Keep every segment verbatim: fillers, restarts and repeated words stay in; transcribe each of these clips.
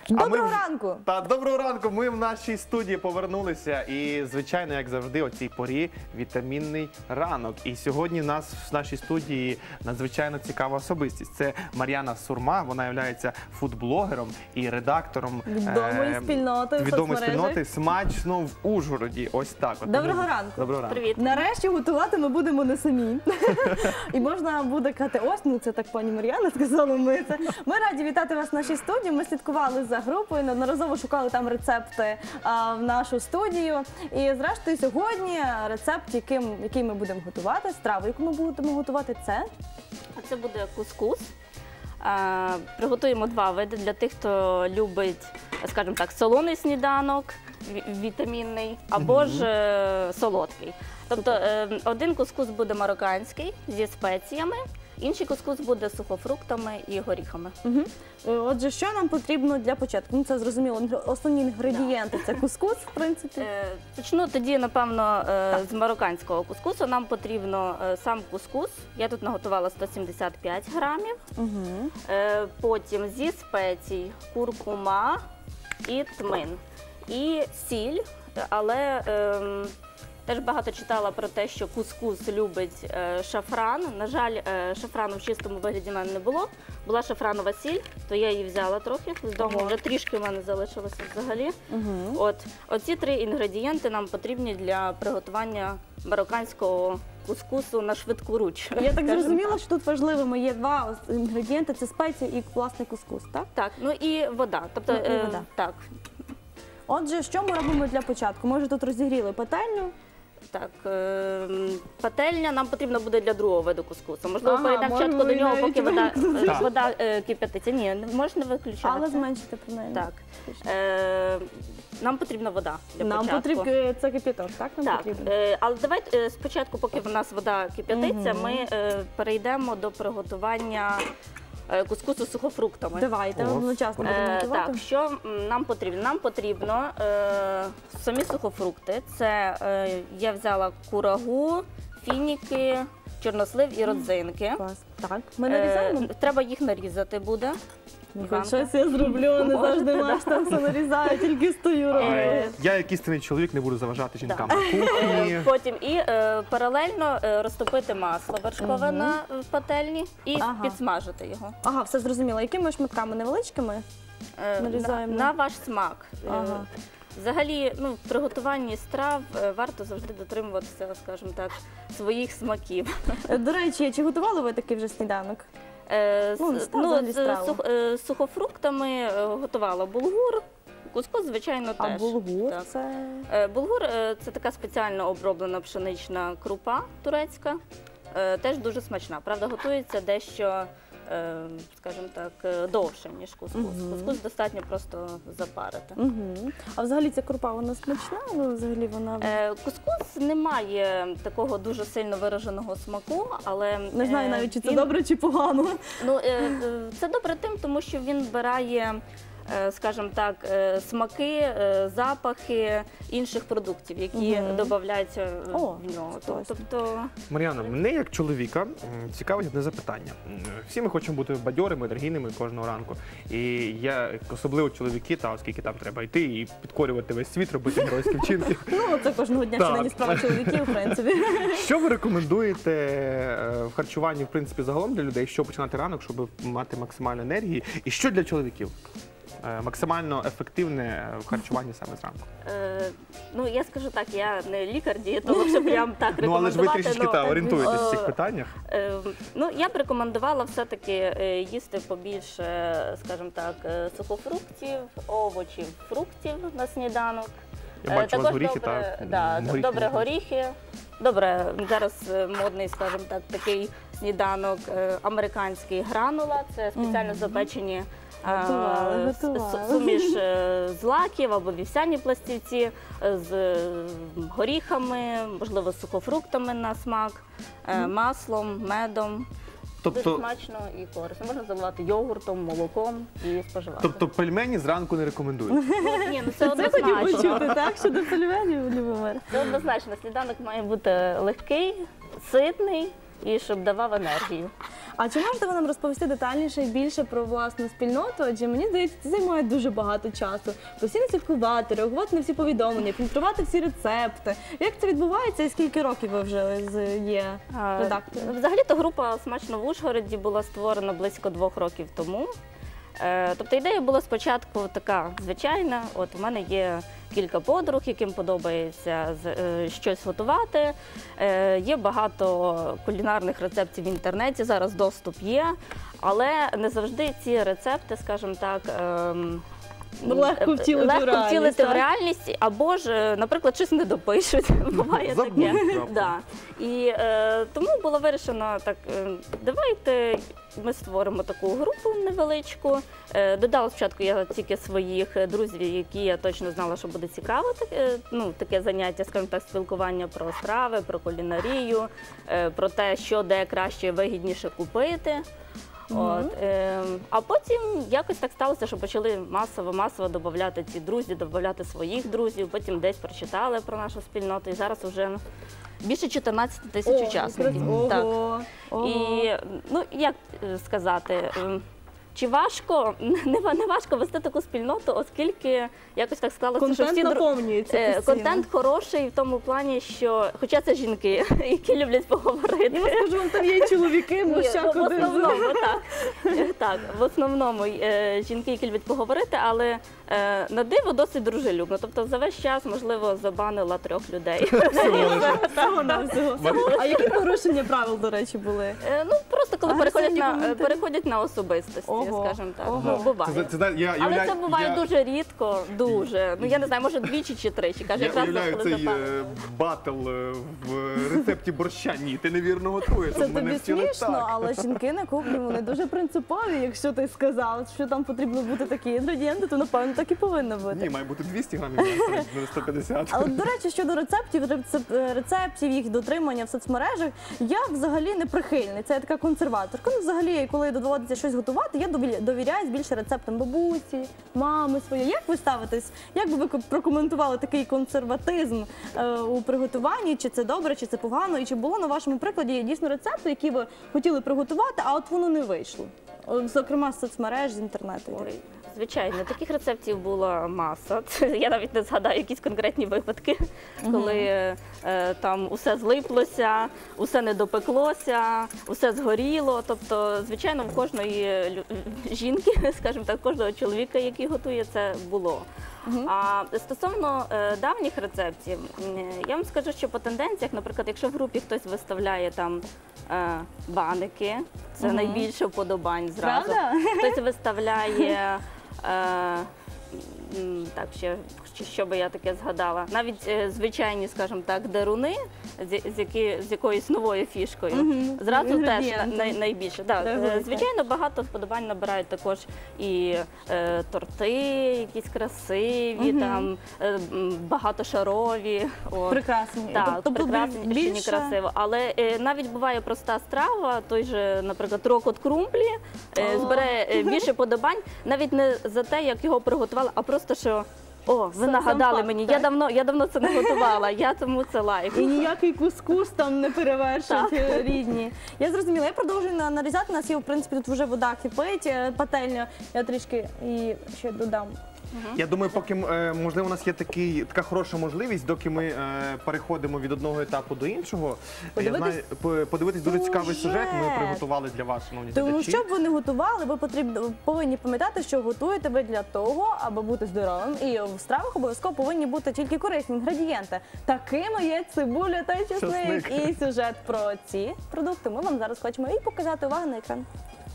Доброго ми... ранку! Та, доброго ранку! Ми в нашій студії повернулися. І, звичайно, як завжди, о цій порі вітамінний ранок. І сьогодні у нас в нашій студії надзвичайно цікава особистість. Це Мар'яна Сурма, вона є фудблогером і редактором відомої спільноти, відомої спільноти «Смачно в Ужгороді». Ось так. От. Доброго ранку! Доброго ранку! Привіт! Нарешті готувати ми будемо не самі. І можна буде казати, ось, ну це так пані Мар'яна сказала, ми це. Ми раді вітати вас в нашій студії. Ми слідкували за групою, неодноразово шукали там рецепти а, в нашу студію. І зрештою сьогодні рецепт, яким, який ми будемо готувати, страву, яку ми будемо готувати, це? Це буде кускус. А, приготуємо два види для тих, хто любить, скажімо так, солоний сніданок, вітамінний, або ж е, солодкий. Тобто е, один кускус буде марокканський зі спеціями, інший кускус буде з сухофруктами і горіхами. Угу. Отже, що нам потрібно для початку? Ну, це зрозуміло, основні інгредієнти – це кускус, в принципі. Е, почну тоді, напевно, е, з марокканського кускусу. Нам потрібно е, сам кускус. Я тут наготувала сто сімдесят п'ять грамів. Угу. Е, потім зі спецій куркума і тмин. І сіль, але е, теж багато читала про те, що кускус любить е, шафран. На жаль, е, шафрану в чистому вигляді в мене не було. Була шафранова сіль, то я її взяла трохи з дому, вже трішки в мене залишилося взагалі. Угу. От, оці три інгредієнти нам потрібні для приготування марокканського кускусу на швидку руч. Я так зрозуміла, що тут важливими є два інгредієнти – це спеції і власний кускус, так? Так, ну і вода. Тобто, Ну, і е, вода. так. Отже, що ми робимо для початку? Ми вже тут розігріли пательню. Так, е, пательня нам потрібна буде для другого виду кускусу. Можливо, Ага, перейдемо спочатку можна до нього, навіть поки вода, вимкнути. е, вода е, кип'ятиться. Ні, можна виключати. Але зменшити принаймні. Так. Е, нам потрібна вода для Нам початку. потрібен це кип'яток, так? Нам Так, потрібен? е, але давайте е, спочатку, поки в нас вода кип'ятиться, Мгм. ми е, перейдемо до приготування е, кускусу з сухофруктами. Давайте, О, одночасно будемо Е, готувати. так, що м, нам потрібно? Нам потрібно е, самі сухофрукти. Це е, я взяла курагу, фініки, чорнослив і родзинки. Клас. Так, ми нарізаємо? Е, треба їх нарізати буде. Ну, хоч Іванка. щось я зроблю, не завжди Можете, Маш там все нарізає, тільки стою роблю. Е, Я, як істинний чоловік, не буду заважати жінкам Так. на кухні. Е, Потім і е, паралельно е, розтопити масло вершкове Мгм. на е, пательні і Ага. підсмажити його. Ага, все зрозуміло. Якими шматками? Невеличкими? Е, Нарізаємо. На, на ваш смак. Е, Ага. Взагалі, ну, в приготуванні страв е, варто завжди дотримуватися, скажімо так, своїх смаків. Е, До речі, чи готували ви такий вже сніданок? Е, з- Ну, страв взагалі з страва. сух- е, з сухофруктами е, готувала булгур, кускус, звичайно, А теж. булгур Так. це... Е, Булгур е, – це така спеціально оброблена пшенична крупа турецька, е, теж дуже смачна. Правда, готується дещо, е, скажімо так, е, довше, ніж кускус. Мгм. Кускус достатньо просто запарити. Угу. А взагалі ця крупа, вона смачна? Ну, взагалі вона... Е, Кускус не має такого дуже сильно вираженого смаку, але Не знаю е, навіть, чи це він- добре, чи погано. Ну, е, е, це добре тим, тому що він вбирає, е, скажімо так, е, смаки, е, запахи інших продуктів, які Мгм. додаються е, О, в нього. класно. Тобто, Мар'яна, мене як чоловіка м, цікавить одне запитання. М, Всі ми хочемо бути бадьорими, енергійними кожного ранку. І я, особливо чоловіки, та оскільки там треба йти і підкорювати весь світ, робити геройські вчинки. Ну, це кожного дня Так. щоденні справи чоловіків, в принципі. Що ви рекомендуєте е, в харчуванні, в принципі, загалом для людей, що починати ранок, щоб мати максимальну енергію? І що для чоловіків? Е, Максимально ефективне в харчуванні саме зранку. е, ну, я скажу так, я не лікар-дієтолог, щоб прям так Ну, але ж ви рекомендувати. трішечки но, та, орієнтуєтесь в е, цих питаннях. Е, Ну, я б рекомендувала все-таки е, їсти побільше, скажімо так, е, сухофруктів, овочів, фруктів на сніданок. Я Е, бачу у вас також горіхи добре, та да, м, горіхи добре можна. горіхи. Добре, зараз е, модний, скажімо так, такий сніданок е, американський гранула. Це спеціально Мгм. запечені е, Готували, с- с- готували. суміш е, злаків або вівсяні пластівці е, з е, горіхами, можливо, з сухофруктами на смак, е, маслом, медом. Дуже Тобто, смачно і корисно. Можна заливати йогуртом, молоком і споживати. тобто пельмені зранку не рекомендують? Ну, ні, ну це Це хотів однозначно. почути, так? Щодо пельменів, Любомир. Це однозначно. Сніданок має бути легкий, ситний і щоб давав енергію. А чи можете ви нам розповісти детальніше і більше про власну спільноту? Адже мені здається, це займає дуже багато часу. Постійно слідкувати, реагувати на всі повідомлення, фільтрувати всі рецепти. Як це відбувається і скільки років ви вже з- є А, редактором? Взагалі-то група «Смачно в Ужгороді» була створена близько двох років тому. Е, Тобто ідея була спочатку така звичайна. От у мене є кілька подруг, яким подобається з- е, щось готувати. Е, Є багато кулінарних рецептів в інтернеті, зараз доступ є, але не завжди ці рецепти, скажімо так, ем, Легко втілити в легко реальність, втілити в так? реальність, або ж, е, наприклад, щось не допишуть. Буває Забудь, таке. правда. Да. І е, тому було вирішено так, е, давайте ми створимо таку групу невеличку. Е, додала спочатку я тільки своїх друзів, які я точно знала, що буде цікаво, таке, ну, таке заняття, скажімо так, спілкування про страви, про кулінарію, е, про те, що де краще, вигідніше купити. От, е, а потім якось так сталося, що почали масово-масово додавати ці друзі, додавати своїх друзів, потім десь прочитали про нашу спільноту, і зараз вже більше чотирнадцять тисяч О, учасників. Ого, Так. ого. І, ну, як е, сказати, ем, чи важко, не, ва- не важко вести таку спільноту, оскільки якось так склалося, що Контент всі дру- наповнюється Е, постійно. контент хороший в тому плані, що, хоча це жінки, які люблять поговорити. Я скажу, вам там є і чоловіки, Ні, мощак в один. основному, так. Е, так. В основному е, жінки, які люблять поговорити, але е, на диво досить дружелюбно. Тобто за весь час, можливо, забанила трьох людей. Всього-навсього. А які порушення правил, до речі, були? Е, Ну, просто коли Агресивні переходять на, коментарі? переходять на особистості, Ого, скажімо так. ого. Ну, Це, буває. це, я, я, Але уявляю- це буває я, дуже рідко, дуже. Ну, я не знаю, може двічі чи тричі. Каже, Я якраз уявляю коли цей запали. е, батл е, в рецепті борща. Ні, ти невірно готуєш. Це от мене тобі вчили смішно, так. але жінки на кухні, вони дуже принципові. Якщо ти сказав, що там потрібно бути такі інгредієнти, то напевно так і повинно бути. Ні, має бути двісті грамів, не сто п'ятдесят. Але, до речі, щодо рецептів, рецеп- рецептів, їх дотримання в соцмережах, я взагалі не прихильний. Це я така консерваторка. Ну, взагалі, коли доводиться щось готувати, я дові- довіряюсь більше рецептам бабусі, мами своєї. Як ви ставитесь? Як би ви ко- прокоментували такий консерватизм е, у приготуванні? Чи це добре, чи це погано? І чи було на вашому прикладі дійсно рецепти, які ви хотіли приготувати, а от воно не вийшло? О, зокрема, з соцмереж, з інтернету. Ой, звичайно, таких рецептів була маса. Це я навіть не згадаю якісь конкретні випадки, коли е, там усе злиплося, усе не допеклося, усе згоріло. Тобто, звичайно, в кожної лю- жінки, скажімо так, кожного чоловіка, який готує, це було. А стосовно е, давніх рецептів, м, я вам скажу, що по тенденціях, наприклад, якщо в групі хтось виставляє там е, баники, це найбільше вподобань зразу. Правда? Хтось виставляє, е, м, так, ще, ще- що би я таке згадала, навіть е, звичайні, скажімо так, деруни з, з, які, з якоюсь новою фішкою, Мгм. зразу теж Інгредієнти. най, найбільше. Да, е, Реагуєте. звичайно, багато вподобань набирають також і е, торти, якісь красиві, Мгм. там е, м, багатошарові. От. Прекрасні. Так, Тобто прекрасно, більше- більше красиво. Але е, навіть буває проста страва, той же, наприклад, рокот крумплі, е, О. збере е, більше подобань, навіть не за те, як його приготували, а просто що. О, ви Сам- нагадали сам факт, мені, так. я давно, я давно це не готувала, я тому це лайк. І ніякий кускус там не перевершить Так. е, рідні. Я зрозуміла. Я продовжую на- нарізати. У нас є, в принципі, тут вже вода кипить, е, пательня. Я трішки і ще додам. Я думаю, поки е, можливо у нас є такий, така хороша можливість, доки ми е, переходимо від одного етапу до іншого. Подивитись? Я знаю, по- подивитись дуже цікавий Сюжет. сюжет. Ми приготували для вас, шановні Тому глядачі. що б ви не готували, ви потрібно повинні пам'ятати, що готуєте ви для того, аби бути здоровим. І в стравах обов'язково повинні бути тільки корисні інгредієнти. Такими є цибуля та чесник. Чесник. І сюжет про ці продукти ми вам зараз хочемо і показати. Увагу на екран.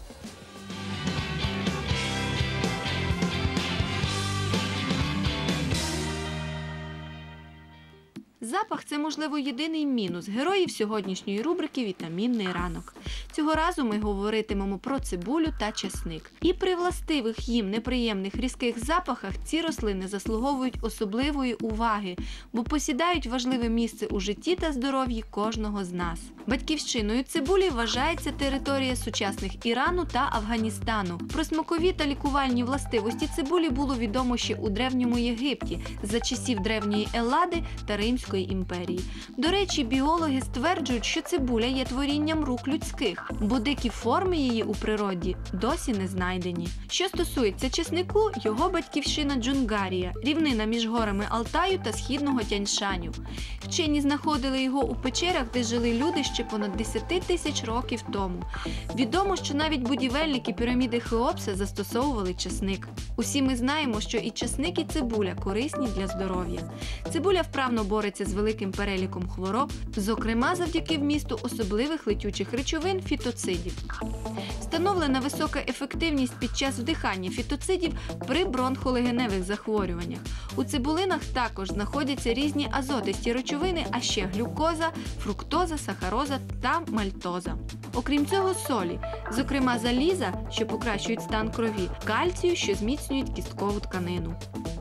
Запах – це, можливо, єдиний мінус героїв сьогоднішньої рубрики «Вітамінний ранок». Цього разу ми говоритимемо про цибулю та часник. І при властивих їм неприємних різких запахах ці рослини заслуговують особливої уваги, бо посідають важливе місце у житті та здоров'ї кожного з нас. Батьківщиною цибулі вважається територія сучасних Ірану та Афганістану. Про смакові та лікувальні властивості цибулі було відомо ще у Древньому Єгипті за часів Древньої Еллади та Римської імперії. До речі, біологи стверджують, що цибуля є творінням рук людських, бо дикі форми її у природі досі не знайдені. Що стосується чеснику, його батьківщина Джунгарія, рівнина між горами Алтаю та східного Тяньшаню. Вчені знаходили його у печерах, де жили люди ще понад десять тисяч років тому. Відомо, що навіть будівельники піраміди Хеопса застосовували чесник. Усі ми знаємо, що і чесник, і цибуля корисні для здоров'я. Цибуля вправно бореться з великим переліком хвороб, зокрема завдяки вмісту особливих летючих речовин фітоцидів. Встановлена висока ефективність під час вдихання фітоцидів при бронхолегеневих захворюваннях. У цибулинах також знаходяться різні азотисті речовини, а ще глюкоза, фруктоза, сахароза та мальтоза. Окрім цього, солі, зокрема заліза, що покращують стан крові, кальцію, що зміцнюють кісткову тканину.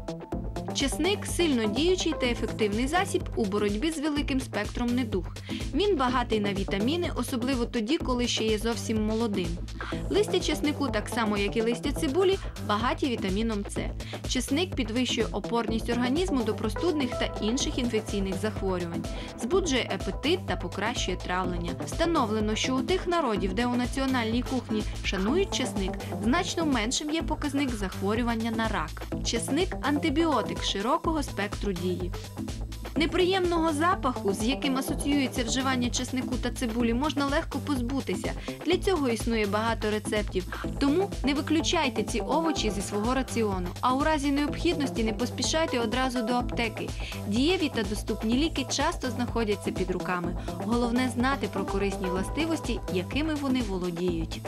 Чесник – сильно діючий та ефективний засіб у боротьбі з великим спектром недуг. Він багатий на вітаміни, особливо тоді, коли ще є зовсім молодим. Листя чеснику, так само як і листя цибулі, багаті вітаміном С. Чесник підвищує опорність організму до простудних та інших інфекційних захворювань, збуджує апетит та покращує травлення. Встановлено, що у тих народів, де у національній кухні шанують чесник, значно меншим є показник захворювання на рак. Чесник – антибіотик широкого спектру дії. Неприємного запаху, з яким асоціюється вживання чеснику та цибулі, можна легко позбутися. Для цього існує багато рецептів. Тому не виключайте ці овочі зі свого раціону, а у разі необхідності не поспішайте одразу до аптеки. Дієві та доступні ліки часто знаходяться під руками. Головне знати про корисні властивості, якими вони володіють.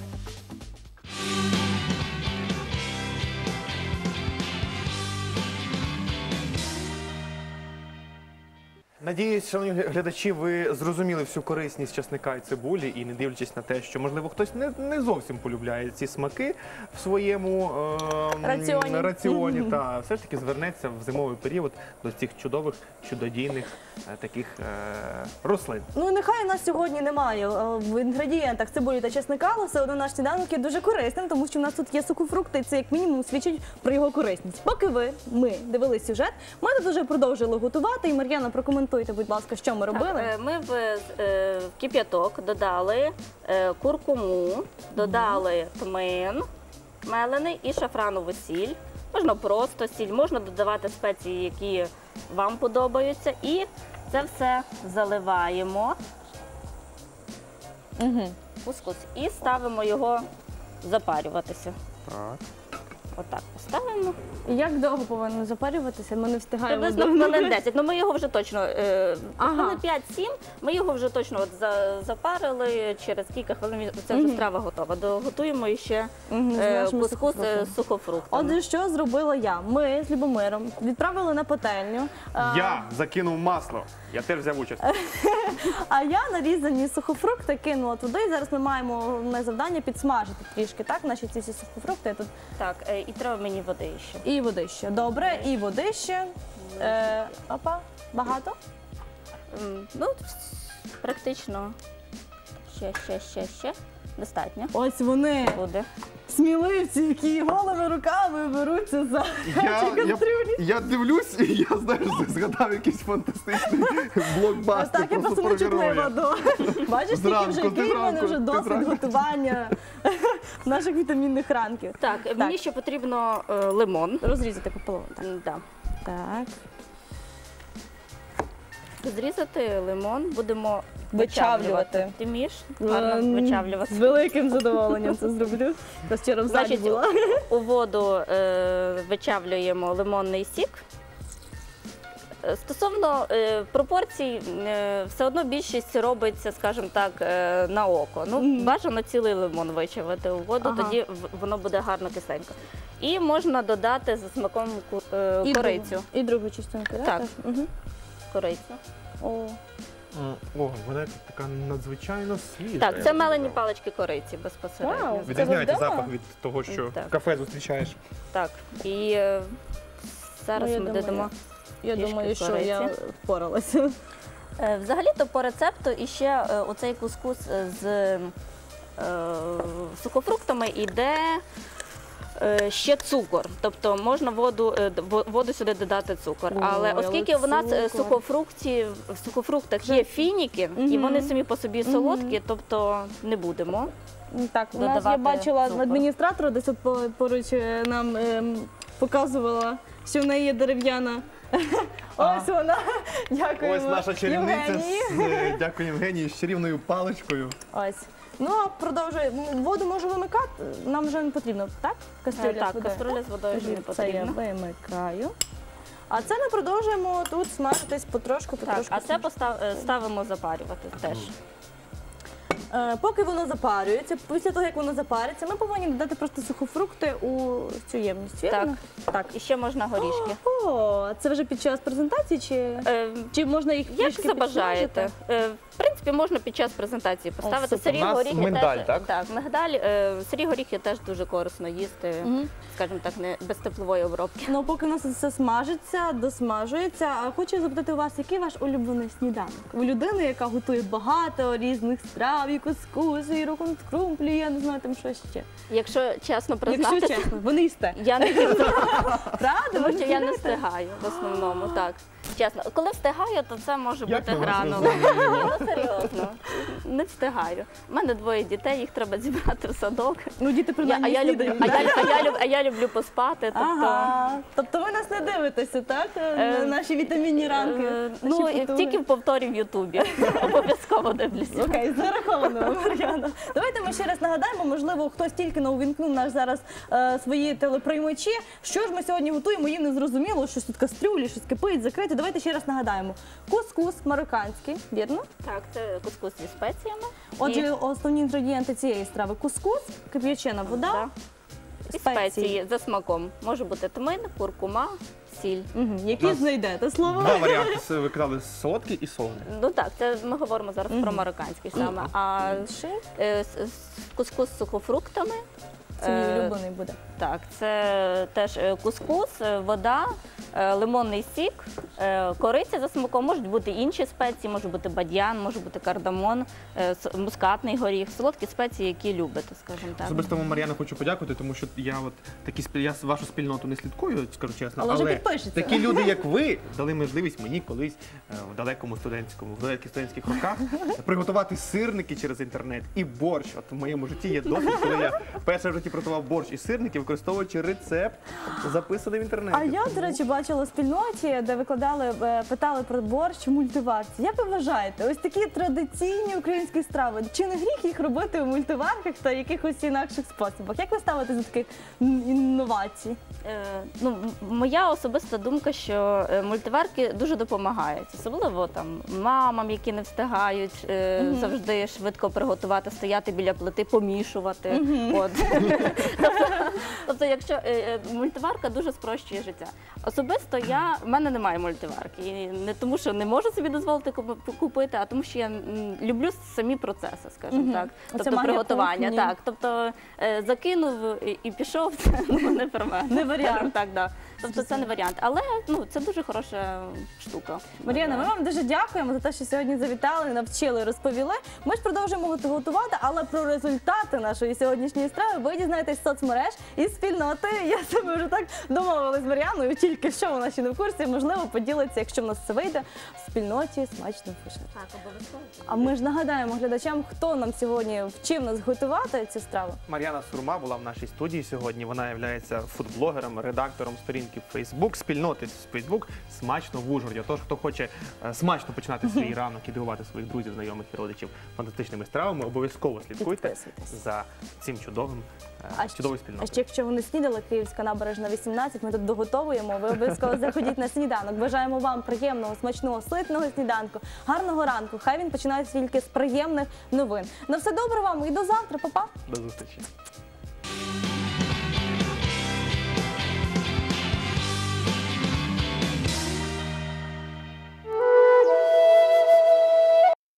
Надіюсь, шановні глядачі, ви зрозуміли всю корисність чесника і цибулі і не дивлячись на те, що, можливо, хтось не, не зовсім полюбляє ці смаки в своєму е, Раціоні. раціоні та все ж таки звернеться в зимовий період до цих чудових, чудодійних е, таких е, рослин. Ну, нехай у нас сьогодні немає е, в інгредієнтах цибулі та чесника, але все одно наш сніданок є дуже корисним, тому що в нас тут є сухофрукти, і це як мінімум свідчить про його корисність. Поки ви, ми дивились сюжет, ми тут вже продовжили готувати, і Мар'яна, прокоментуйте, будь ласка, що ми робили. Так, е, ми в, е, в кип'яток додали е, куркуму, додали тмин мелений і шафранову сіль. Можна просто сіль, можна додавати спеції, які вам подобаються. І це все заливаємо Угу. в кускус і ставимо його запарюватися. Так. Отак поставимо. І як довго повинно запарюватися? Ми не встигаємо. Приблизно хвилин десять. Ну ми його вже точно, е, Ага. хвилин п'ять-сім, ми його вже точно от за, запарили, через кілька хвилин він- це вже Мгм. страва готова. Доготуємо ще Мгм, з е, нашими кускус е, сухофруктами. з сухофруктами. Отже, що зробила я? Ми з Любомиром відправили на пательню. а, Я закинув масло. Я теж взяв участь. А я нарізані сухофрукти кинула туди. І зараз ми маємо на завдання підсмажити трішки, так? Наші ці всі сухофрукти тут. Так, е, і треба мені води ще. І водище. Добре, і водище. Е, опа, багато? М, Ну, практично ще, ще, ще, ще. Достатньо Ось вони, буде. сміливці, які голими руками беруться за Я, я, кастрюлі. я дивлюсь і я, знаєш, згадав якийсь фантастичний блокбастер Так, я про просто не чутлива супергероя. до. Бачиш, скільки Зранку, вже ти який в мене зранку, вже ти досвід зранку. готування наших вітамінних ранків. Так, е, мені ще потрібно е, лимон. Розрізати пополовину. Так. М, Да. Так. Зрізати лимон, будемо Вичавлювати. Ти вмієш гарно Ем, вичавлювати. З великим задоволенням це зроблю. Я вчора в залі Значить, була. у воду е, вичавлюємо лимонний сік. Е, Стосовно е, пропорцій, е, все одно більшість робиться, скажімо так, е, на око. Ну, Мгм. бажано цілий лимон вичавити у воду, Ага. тоді в- воно буде гарно кисленько. І можна додати за смаком ку- е, І корицю. другу- І другу частинку, так? Так. Угу. корицю. О. О, вона така надзвичайно свіжа. Так, я це б мелені сказав. палички кориці безпосередньо. Вау. Відрізняється Це ви вдома? запах від того, що Так. в кафе зустрічаєш. Так, і е, зараз Ну, я ми думаю, додамо. Я Трішки думаю, що кориці. я впоралася. Е, Взагалі-то по рецепту іще е, оцей кускус з е, сухофруктами йде е, ще цукор. Тобто можна воду, е, д- воду сюди додати цукор. Ой, Але але оскільки в нас е, цукор. сухофруктів, в сухофруктах є фініки, і Мгм. вони самі по собі солодкі, тобто не будемо. Так, у нас я Додавати бачила цукор. адміністратора, десь от по- поруч е, нам ем, показувала, що в неї є дерев'яна. Ось вона. Дякуємо. Ось наша чарівниця. Євгенії. з- е, Дякую, Євгенії, з чарівною паличкою. Ось. Ну, а продовжує. М, Воду можу вимикати, нам вже не потрібно, так? Кастрюля Е, з Так, водою. каструля з водою вже не Тоді Це я потрібно. вимикаю. А це ми продовжуємо тут смажитись потрошку, Так, потрошку. а це постав- е, ставимо запарювати теж. Е, Поки воно запарюється, після того, як воно запариться, ми повинні додати просто сухофрукти у цю ємність, вірно? Так, і ще можна горішки. О, це вже під час презентації чи, Е, чи можна їх Як трішки забажаєте. підсмажити? Е, В принципі, можна під час презентації поставити. супер. Сирі У нас горіхи мигдаль, теж, так? Так, мигдаль. е, Сирі горіхи теж дуже корисно їсти, Мгм. скажімо так, не без теплової обробки. Ну, поки у нас все смажиться, досмажується. А хочу запитати у вас, який ваш улюблений сніданок? У людини, яка готує багато різних страв, і кускуси, і руконскрумплі, я не знаю там що ще. Якщо чесно Якщо признатися, чесно, ви не їсте. я не їм, Правда? тому Ви що не я не їсте? встигаю в основному. Так, чесно. Коли встигаю, то це може Як бути ми вас гранул. розуміємо? Ну серйозно, не встигаю. У мене двоє дітей, їх треба зібрати в садок. Ну, діти Я, принаймні а, я люблю, снідають, а, так? я, а, я, люб- а я люблю поспати. Тобто, Ага. Тобто ви нас не дивитеся, так? На Е, наші вітамінні ранки? Е, наші Ну, і потуги? тільки в повторі в Ютубі. Обов'язково дивлюся. Окей, зараховано, Мар'яна. Давайте ми ще раз нагадаємо, можливо, хтось тільки не увімкнув наш зараз е, свої телеприймачі. Що ж ми сьогодні готуємо, їм не зрозуміло, щось тут кастрюлі, щось кипить, закрите. Давайте ще раз нагадаємо. Кускус марокканський, вірно? Так, це кускус зі спеціями. Отже, І- основні інгредієнти цієї страви – кускус, кип'ячена вода, Да. І спеції за смаком. Може бути тмин, куркума, сіль. Мгм. Які Нас- знайдете слово? Два варіанти це ви казали солодкий і солоний. Ну так, це ми говоримо зараз про марокканський саме. А Інший? е, с- с- кускус з сухофруктами. Це мій е, улюблений буде. Так, це теж е, кускус, е, вода, е, лимонний сік, е, кориця за смаком, можуть бути інші спеції, може бути бадьян, може бути кардамон, е, с- мускатний горіх, солодкі спеції, які любите, скажімо так. Особисто вам, Мар'яна, хочу подякувати, тому що я от такі спіль- я вашу спільноту не слідкую, скажу чесно, Але вже але підпишеться. такі люди, як ви, дали можливість мені колись е, в далекому студентському, в далеких студентських роках приготувати сирники через інтернет і борщ. От в моєму житті є досвід, коли я перше в житті приготував борщ і сирники, використовуючи рецепт, записаний в інтернеті. А я, до речі, бачила в спільноті, де викладали, е, питали про борщ в мультиварці. Як ви вважаєте, ось такі традиційні українські страви, чи не гріх їх робити в мультиварках та якихось інакших способах? Як ви ставите до таких м, інновацій? Е, ну, м- моя особиста думка, що е, мультиварки дуже допомагають, особливо там мамам, які не встигають е, Мгм. завжди швидко приготувати, стояти біля плити, помішувати. Мгм. От. тобто, тобто, якщо е, е, мультиварка дуже спрощує життя. Особисто я в мене немає мультиварки. І не тому, що не можу собі дозволити купи- купити, а тому, що я м, люблю самі процеси, скажімо Мгм. так. Оце Тобто магія приготування. кухні. Так, тобто е, закинув і, і пішов, це ну, не про мене. Не варіант. Скажімо Так, да. Тобто це не варіант. Але ну, це дуже хороша штука. Мар'яна, ми вам дуже дякуємо за те, що сьогодні завітали, навчили, розповіли. Ми ж продовжуємо гот- готувати, але про результати нашої сьогоднішньої страви ви дізнаєтесь з соцмереж і спільноти. Я себе вже так домовилась з Мар'яною, тільки що вона ще не в курсі, можливо, поділиться, якщо в нас це вийде, в спільноті смачно пишуть. Так, обов'язково. А ми ж нагадаємо глядачам, хто нам сьогодні вчив нас готувати цю страву. Мар'яна Сурма була в нашій студії сьогодні. Вона є фудблогером, редактором сторінки в Facebook, спільноти з Facebook «Смачно в Ужгороді». Тож, хто хоче е, смачно починати свій ранок і дивувати своїх друзів, знайомих і родичів фантастичними стравами, обов'язково слідкуйте Підписуйтесь. за цим чудовим, е, А ще- чудовою А спільнотою. ще якщо ви не снідали, Київська набережна вісімнадцять, ми тут доготовуємо. Ви обов'язково заходіть на сніданок. Бажаємо вам приємного, смачного, ситного сніданку, гарного ранку. Хай він починається тільки з приємних новин. На все добре вам і до завтра, па-па! До зустрічі.